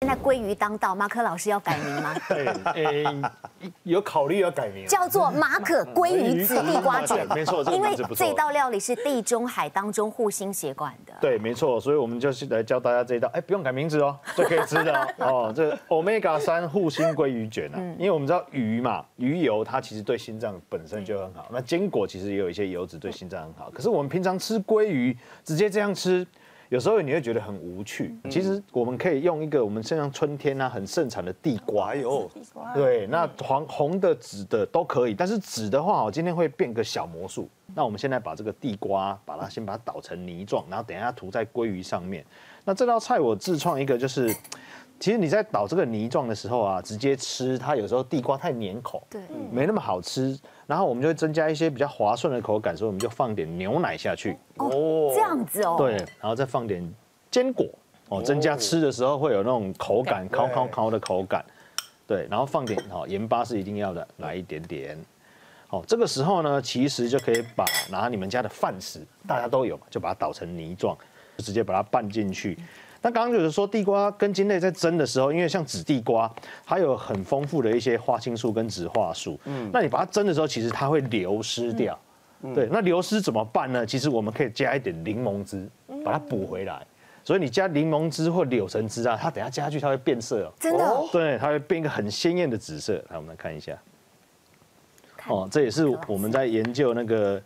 现在鲑鱼当道，马可老师要改名吗？ 对，有考虑要改名， 叫做马可鲑鱼子地瓜卷。 没错， 因为这道料理是地中海当中护心血管的。 对，没错，所以我们就是来教大家这一道，不用改名字哦，就可以吃的哦。这 Omega 3护心鲑鱼卷啊，因为我们知道鱼嘛，鱼油它其实对心脏本身就很好，那坚果其实也有一些油脂对心脏很好。可是我们平常吃鲑鱼，直接这样吃。有时候你会觉得很无趣，其实我们可以用一个我们像春天啊很盛产的地瓜，对，那红的、紫的都可以，但是紫的话，我今天会变个小魔术。那我们现在把这个地瓜，先把它捣成泥状，然后等一下涂在鲑鱼上面。那这道菜我自创一个就是。其实你在捣这个泥状的时候啊，直接吃它有时候地瓜太黏口，对，没那么好吃。然后我们就会增加一些比较滑顺的口感，所以我们就放点牛奶下去。 哦，这样子哦。 对，然后再放点坚果，增加吃的时候会有那种口感，烤的口感。对，然后放点盐巴是一定要的，来一点点。这个时候呢，其实就可以拿你们家的饭匙，大家都有嘛，就把它捣成泥状，就直接把它拌进去。那刚刚就是说，地瓜根茎类在蒸的时候，因为像紫地瓜，它有很丰富的一些花青素跟植化素。那你把它蒸的时候，其实它会流失掉。对，那流失怎么办呢？其实我们可以加一点柠檬汁，把它补回来。所以你加柠檬汁或柳橙汁啊，它等下加下去它会变色哦。 真的？ 对，它会变一个很鲜艳的紫色。来，我们来看一下。这也是我们在研究那个。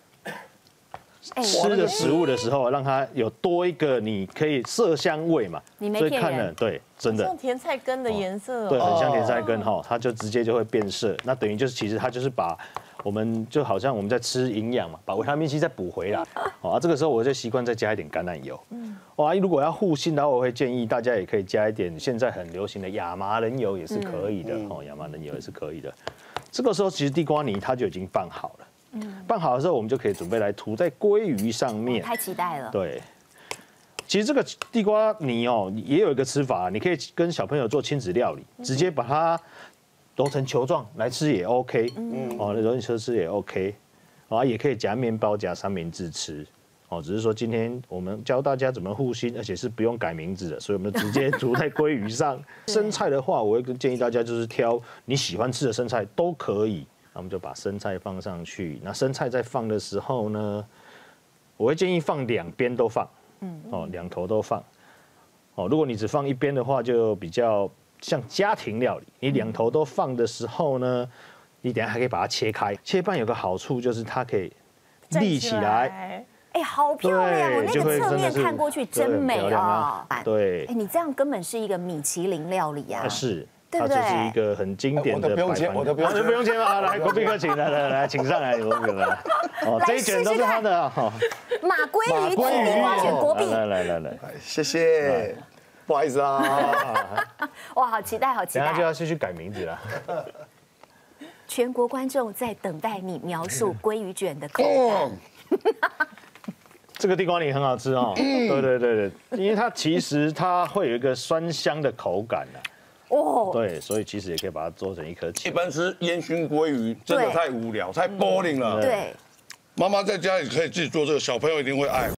吃的食物的时候，让它有多一个你可以色香味嘛， 所以看了对，真的像甜菜根的颜色， 对，很像甜菜根哈，它就直接就会变色，那等于就是其实它就是把我们就好像我们在吃营养嘛，把维他命 C 再补回来，这个时候我就习惯再加一点橄榄油，如果要护心的话，我会建议大家也可以加一点现在很流行的亚麻仁油也是可以的，亚麻仁油也是可以的，这个时候其实地瓜泥它就已经拌好了。拌好的时候，我们就可以准备来涂在鲑鱼上面。 太期待了。 对，其实这个地瓜泥也有一个吃法，你可以跟小朋友做亲子料理，直接把它揉成球状来吃也 OK。揉成球吃也 OK。也可以夹面包、夹三明治吃。只是说今天我们教大家怎么护心，而且是不用改名字的，所以我们直接涂在鲑鱼上。生菜的话，我会建议大家就是挑你喜欢吃的生菜都可以。我们就把生菜放上去。那生菜在放的时候呢，我会建议放两边都放，两头都放。如果你只放一边的话，就比较像家庭料理。你两头都放的时候呢，你等一下还可以把它切开。切半有个好处就是它可以立起来。 好漂亮哦！那个侧面看过去真美啊。 对， 你这样根本是一个米其林料理啊。 是。它就是一个很经典的， 我的不用钱啊！来，国宾客请来，请上来，国宾来。这一卷都是他的马鲑鱼地瓜卷，国宾。 来， 谢谢，不好意思啊。 哇，好期待，好期待！ 等下就要去改名字了。 全国观众在等待你描述鲑鱼卷的口感。 这个地瓜泥很好吃哦。对，因为它其实会有一个酸香的口感的。对，所以其实也可以把它做成一颗球。 一般吃烟熏鲑鱼真的太无聊，太 boring 了。 对， 妈妈在家里可以自己做这个，小朋友一定会爱。